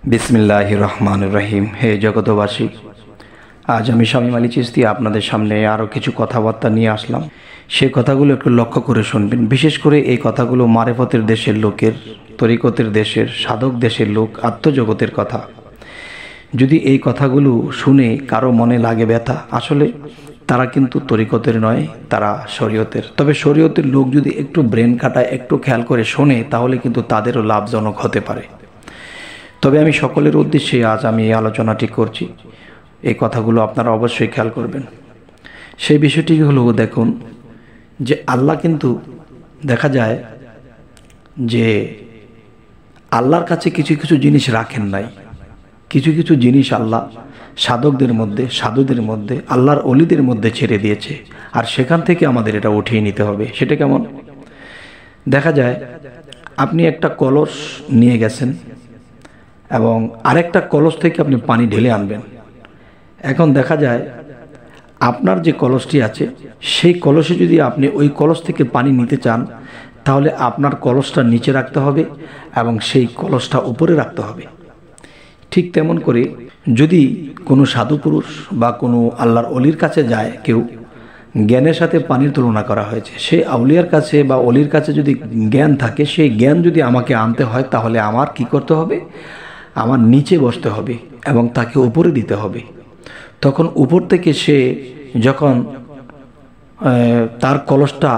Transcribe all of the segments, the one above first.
বিসমিল্লাহির রহমানির রহিম। হে জগতবাসী, আজ আমি শামীম আলী চিশতি আপনাদের সামনে আরও কিছু কথাবার্তা নিয়ে আসলাম। সে কথাগুলো একটু লক্ষ্য করে শুনবেন। বিশেষ করে এই কথাগুলো মারেফতের দেশের লোকের, তরিকতের দেশের, সাধক দেশের লোক, আত্মজগতের কথা। যদি এই কথাগুলো শুনে কারো মনে লাগে ব্যথা, আসলে তারা কিন্তু তরিকতের নয়, তারা শরীয়তের। তবে শরীয়তের লোক যদি একটু ব্রেন খাটায়, একটু খেয়াল করে শোনে, তাহলে কিন্তু তাদেরও লাভজনক হতে পারে। তবে আমি সকলের উদ্দেশ্যে আজ আমি এই আলোচনাটি করছি। এই কথাগুলো আপনারা অবশ্যই খেয়াল করবেন। সেই বিষয়টি হলো, দেখুন যে আল্লাহ কিন্তু দেখা যায় যে আল্লাহর কাছে কিছু কিছু জিনিস রাখেন নাই। কিছু কিছু জিনিস আল্লাহ সাধকদের মধ্যে, সাধুদের মধ্যে, আল্লাহর অলিদের মধ্যে ছেড়ে দিয়েছে, আর সেখান থেকে আমাদের এটা উঠিয়ে নিতে হবে। সেটা কেমন? দেখা যায় আপনি একটা কলস নিয়ে গেছেন এবং আরেকটা কলস থেকে আপনি পানি ঢেলে আনবেন। এখন দেখা যায় আপনার যে কলসটি আছে, সেই কলসে যদি আপনি ওই কলস থেকে পানি নিতে চান, তাহলে আপনার কলসটা নিচে রাখতে হবে এবং সেই কলসটা উপরে রাখতে হবে। ঠিক তেমন করে যদি কোনো সাধু পুরুষ বা কোনো আল্লাহর অলির কাছে যায় কেউ, জ্ঞানের সাথে পানির তুলনা করা হয়েছে। সেই আউলিয়ার কাছে বা অলির কাছে যদি জ্ঞান থাকে, সেই জ্ঞান যদি আমাকে আনতে হয়, তাহলে আমার কি করতে হবে? আমার নিচে বসতে হবে এবং তাকে উপরে দিতে হবে। তখন উপর থেকে সে যখন তার কলসটা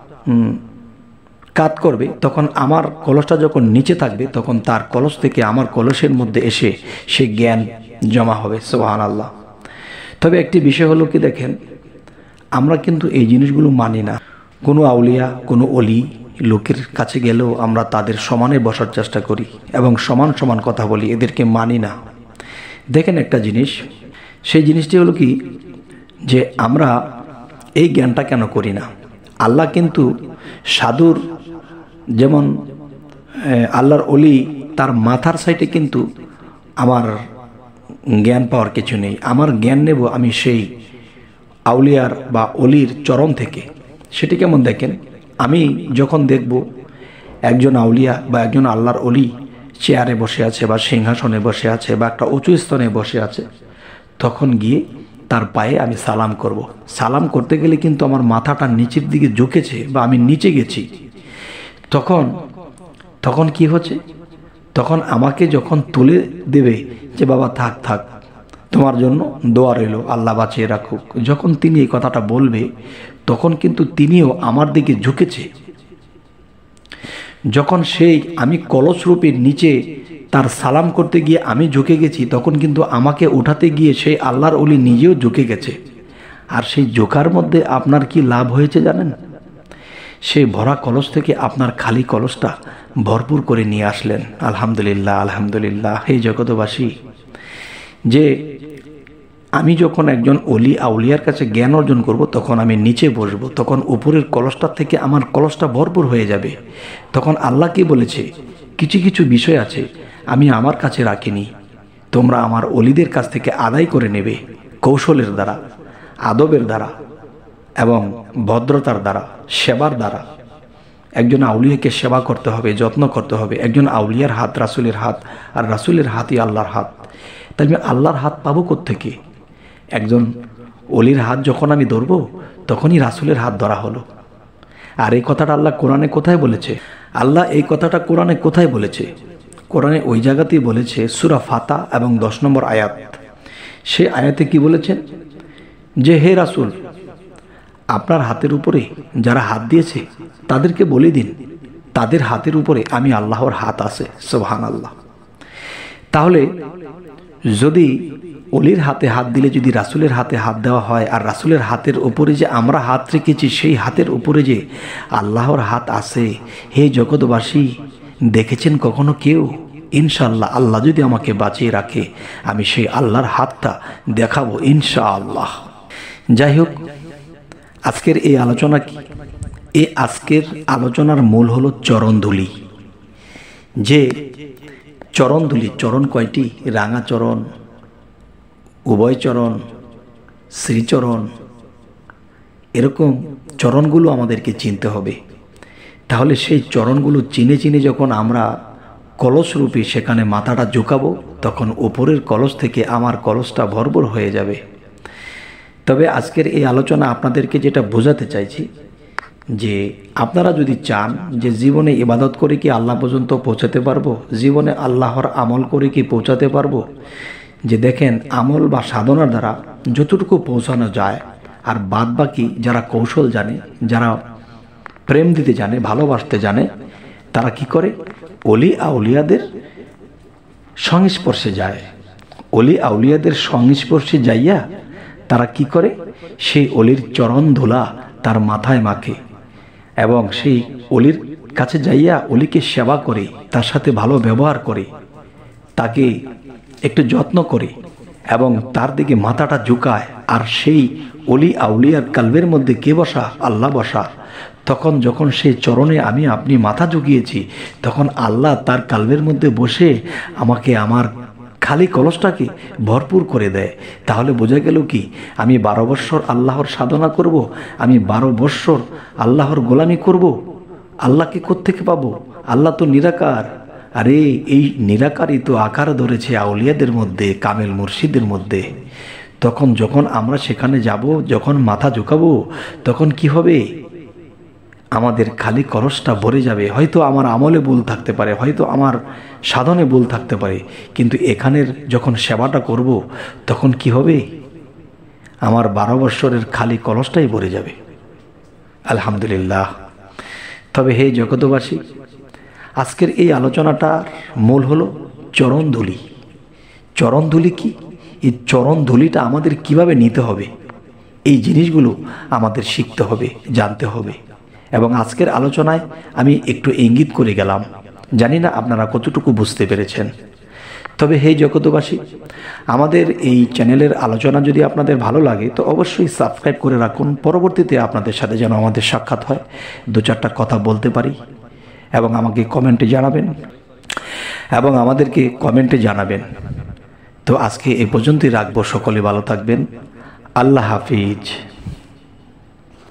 কাত করবে, তখন আমার কলসটা যখন নিচে থাকবে, তখন তার কলস থেকে আমার কলসের মধ্যে এসে সে জ্ঞান জমা হবে। সুবহানাল্লাহ। তবে একটি বিষয় হলো কি, দেখেন আমরা কিন্তু এই জিনিসগুলো মানি না। কোনো আউলিয়া, কোনো অলি লোকের কাছে গেলেও আমরা তাদের সমানে বসার চেষ্টা করি এবং সমান সমান কথা বলি, এদেরকে মানি না। দেখেন একটা জিনিস, সেই জিনিসটি হলো কি, যে আমরা এই জ্ঞানটা কেন করি না? আল্লাহ কিন্তু সাধুর, যেমন আল্লাহর অলি, তার মাথার সাইডে কিন্তু আমার জ্ঞান পাওয়ার কিছু নেই। আমার জ্ঞান নেব আমি সেই আউলিয়ার বা অলির চরণ থেকে। সেটি কেমন? দেখেন, আমি যখন দেখব একজন আউলিয়া বা একজন আল্লাহর অলি চেয়ারে বসে আছে বা সিংহাসনে বসে আছে বা একটা উঁচু স্থানে বসে আছে, তখন গিয়ে তার পায়ে আমি সালাম করব। সালাম করতে গেলে কিন্তু আমার মাথাটা নিচের দিকে ঝুঁকেছে বা আমি নিচে গেছি। তখন কি হচ্ছে? তখন আমাকে যখন তুলে দেবে যে বাবা থাক থাক, তোমার জন্য দোয়া রইল, আল্লাহ বাঁচিয়ে রাখুক, যখন তিনি এই কথাটা বলবে, তখন কিন্তু তিনিও আমার দিকে ঝুঁকেছে। যখন সেই আমি কলস রূপের নিচে তার সালাম করতে গিয়ে আমি ঝুঁকে গেছি, তখন কিন্তু আমাকে উঠাতে গিয়ে সেই আল্লাহর অলি নিজেও ঝুঁকে গেছে। আর সেই ঝোঁকার মধ্যে আপনার কি লাভ হয়েছে জানেন? সেই ভরা কলস থেকে আপনার খালি কলসটা ভরপুর করে নিয়ে আসলেন। আলহামদুলিল্লাহ, আলহামদুলিল্লাহ। এই জগতবাসী, যে আমি যখন একজন অলি আউলিয়ার কাছে জ্ঞান অর্জন করব, তখন আমি নিচে বসবো, তখন উপরের কলসটার থেকে আমার কলসটা ভরপুর হয়ে যাবে। তখন আল্লাহ কি বলেছে? কিছু কিছু বিষয় আছে আমি আমার কাছে রাখিনি, তোমরা আমার অলিদের কাছ থেকে আদায় করে নেবে, কৌশলের দ্বারা, আদবের দ্বারা এবং ভদ্রতার দ্বারা, সেবার দ্বারা। একজন আউলিয়াকে সেবা করতে হবে, যত্ন করতে হবে। একজন আউলিয়ার হাত রাসূলের হাত, আর রাসূলের হাতই আল্লাহর হাত। তাই আমি আল্লাহর হাত পাবো কোত্থেকে? একজন অলির হাত যখন আমি ধরবো, তখনই রাসূলের হাত ধরা হলো। আর এই কথাটা আল্লাহ কোরআনে কোথায় বলেছে? আল্লাহ এই কথাটা কোরআনে কোথায় বলেছে? কোরআনে ওই জায়গাতেই বলেছে, সূরা ফাতা এবং 10 নম্বর আয়াত। সে আয়াতে কি বলেছেন? যে হে রাসূল, আপনার হাতের উপরে যারা হাত দিয়েছে তাদেরকে বলে দিন, তাদের হাতের উপরে আমি আল্লাহর হাত আছে। সুবহানাল্লাহ। তাহলে যদি অলির হাতে হাত দিলে যদি রাসূলের হাতে হাত দেওয়া হয়, আর রাসূলের হাতের উপরে যে আমরা হাত রেখেছি, সেই হাতের উপরে যে আল্লাহর হাত আছে, হে জগৎবাসী, দেখেছেন কখনো কেউ? ইনশাআল্লাহ, আল্লাহ যদি আমাকে বাঁচিয়ে রাখে, আমি সেই আল্লাহর হাতটা দেখাবো ইনশাআল্লাহ। যাই হোক, আজকের এই আলোচনা কি? এই আজকের আলোচনার মূল হলো চরণধুলি। যে চরণধুলি, চরণ কয়টি? রাঙা চরণ, উভয় চরণ, শ্রীচরণ, এরকম চরণগুলো আমাদেরকে চিনতে হবে। তাহলে সেই চরণগুলো চিনে চিনে যখন আমরা কলসরূপী সেখানে মাথাটা ঝুঁকাবো, তখন উপরের কলস থেকে আমার কলসটা ভরপুর হয়ে যাবে। তবে আজকের এই আলোচনা আপনাদেরকে যেটা বোঝাতে চাইছি, যে আপনারা যদি চান যে জীবনে ইবাদত করে কি আল্লাহ পর্যন্ত পৌঁছাতে পারবো, জীবনে আল্লাহর আমল করে কি পৌঁছাতে পারবো, যে দেখেন আমল বা সাধনার দ্বারা যতটুকু পৌঁছানো যায়, আর বাদ বাকি যারা কৌশল জানে, যারা প্রেম দিতে জানে, ভালোবাসতে জানে, তারা কি করে, অলি আউলিয়াদের সংস্পর্শে যায়। অলি আউলিয়াদের সংস্পর্শে যাইয়া তারা কি করে, সেই অলির চরণ ধুলা তার মাথায় মাখে এবং সেই অলির কাছে যাইয়া অলিকে সেবা করে, তার সাথে ভালো ব্যবহার করে, তাকে একটু যত্ন করে এবং তার দিকে মাথাটা ঝুঁকায়। আর সেই অলি আউলিয়ার কালবের মধ্যে কে বসা, আল্লাহ বসা। তখন যখন সেই চরণে আমি আপনি মাথা ঝুঁকিয়েছি, তখন আল্লাহ তার কালবের মধ্যে বসে আমাকে আমার খালি কলসটাকে ভরপুর করে দেয়। তাহলে বোঝা গেল কি, আমি 12 বৎসর আল্লাহর সাধনা করব, আমি 12 বৎসর আল্লাহর গোলামি করব। আল্লাহকে কোত্থেকে পাবো? আল্লাহ তো নিরাকার। আরে এই নিরাকারই তো আকার ধরেছে আউলিয়াদের মধ্যে, কামেল মুর্শিদের মধ্যে। তখন যখন আমরা সেখানে যাব, যখন মাথা ঝুঁকাবো, তখন কি হবে, আমাদের খালি কলসটা ভরে যাবে। হয়তো আমার আমলে ভুল থাকতে পারে, হয়তো আমার সাধনে ভুল থাকতে পারে, কিন্তু এখানের যখন সেবাটা করব, তখন কি হবে, আমার 12 বৎসরের খালি কলসটাই ভরে যাবে। আলহামদুলিল্লাহ। তবে হে জগতবাসী, আজকের এই আলোচনাটার মূল হলো চরণধুলি। চরণধুলি কি? এই চরণধুলিটা আমাদের কিভাবে নিতে হবে, এই জিনিসগুলো আমাদের শিখতে হবে, জানতে হবে। এবং আজকের আলোচনায় আমি একটু ইঙ্গিত করে গেলাম, জানি না আপনারা কতটুকু বুঝতে পেরেছেন। তবে হে জগতবাসী, আমাদের এই চ্যানেলের আলোচনা যদি আপনাদের ভালো লাগে তো অবশ্যই সাবস্ক্রাইব করে রাখুন। পরবর্তীতে আপনাদের সাথে যেন আমাদের সাক্ষাৎ হয়, 2-4টা কথা বলতে পারি, এবং আমাকে কমেন্টে জানাবেন, এবং আমাদেরকে কমেন্টে জানাবেন। তো আজকে এই পর্যন্তই রাখবো। সকলে ভালো থাকবেন। আল্লাহ হাফিজ।